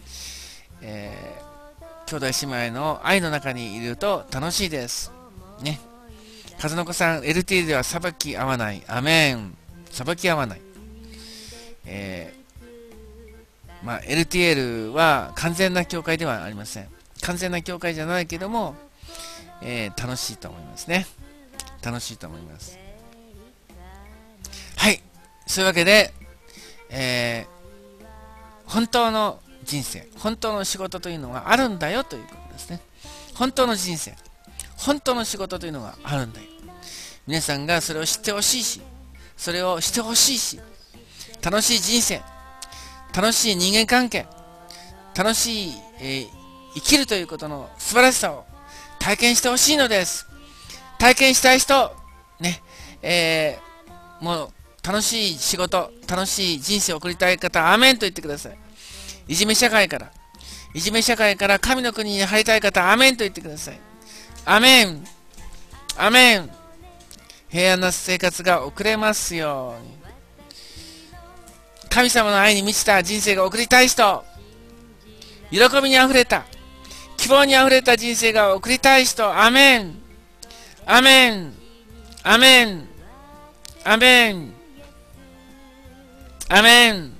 兄弟姉妹の愛の中にいると楽しいですね。数の子さん、 LTL では裁き合わない、アメン、裁き合わない。LTL は完全な教会ではありません。完全な教会じゃないけども、楽しいと思いますね。楽しいと思います。はい、そういうわけで、本当の人生、本当の仕事というのがあるんだよということですね。本当の人生、本当の仕事というのがあるんだよ。皆さんがそれを知ってほしいし、それをしてほしいし、楽しい人生、楽しい人間関係、楽しい、生きるということの素晴らしさを体験してほしいのです。体験したい人、ね、もう楽しい仕事、楽しい人生を送りたい方、アーメンと言ってください。いじめ社会から神の国に入りたい方、アーメンと言ってください。アーメン、アーメン。平安な生活が送れますように。神様の愛に満ちた人生が送りたい人、喜びにあふれた、希望にあふれた人生が送りたい人、アーメン、アーメン、アーメン、アーメン、アーメン。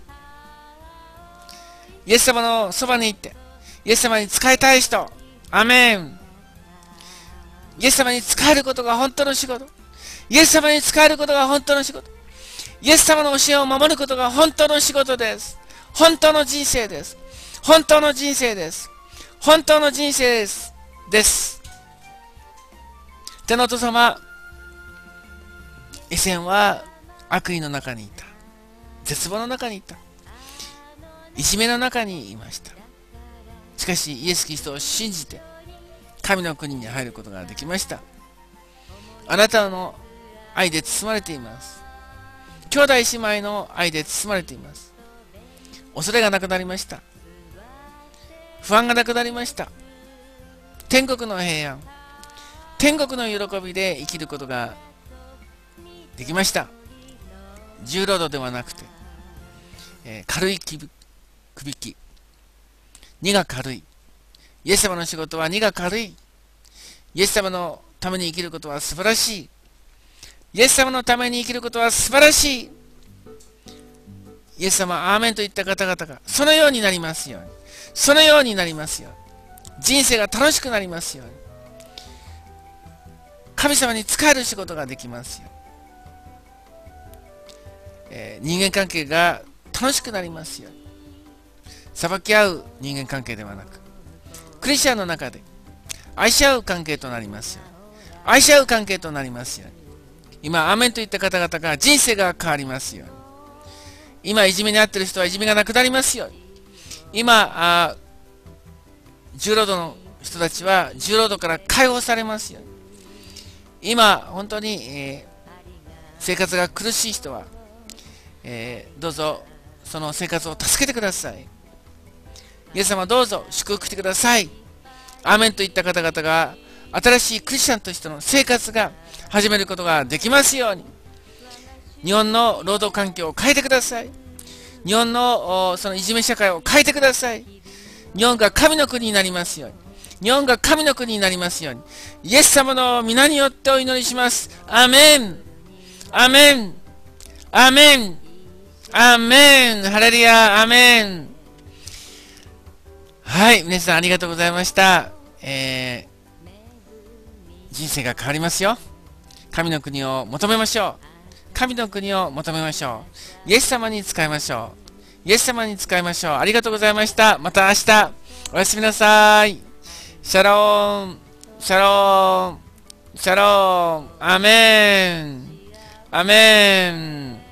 イエス様のそばに行ってイエス様に仕えたい人、アーメン。イエス様に仕えることが本当の仕事、イエス様に仕えることが本当の仕事、イエス様の教えを守ることが本当の仕事です。本当の人生です。本当の人生です。本当の人生です。天のお父様、以前は悪意の中にいた、絶望の中にいた、いじめの中にいました。しかしイエス・キリストを信じて神の国に入ることができました。あなたの愛で包まれています。兄弟姉妹の愛で包まれています。恐れがなくなりました。不安がなくなりました。天国の平安、天国の喜びで生きることができました。重労働ではなくて、軽いくびき、荷が軽い。イエス様の仕事は荷が軽い。イエス様のために生きることは素晴らしい。イエス様のために生きることは素晴らしい。イエス様、アーメンといった方々がそのようになりますように、そのようになりますように、人生が楽しくなりますように、神様に仕える仕事ができますように、人間関係が楽しくなりますように、裁き合う人間関係ではなく、クリスチャンの中で愛し合う関係となりますように、愛し合う関係となりますように、今アーメンといった方々が人生が変わりますように、今いじめに遭っている人はいじめがなくなりますように、今重労働の人たちは重労働から解放されますように、今本当に、生活が苦しい人は、どうぞその生活を助けてください。イエス様、どうぞ祝福してください。アーメンといった方々が新しいクリスチャンとしての生活が始めることができますように、日本の労働環境を変えてください。日本のそのいじめ社会を変えてください。日本が神の国になりますように、日本が神の国になりますように、イエス様の皆によってお祈りします。アーメン、アーメン、アーメン、アーメン、ハレルヤ、アーメン。はい、皆さんありがとうございました。人生が変わりますよ。神の国を求めましょう。神の国を求めましょう。イエス様に仕えましょう。イエス様に仕えましょう。ありがとうございました。また明日おやすみなさい。シャローン、シャローン、シャローン、アメン、アメン。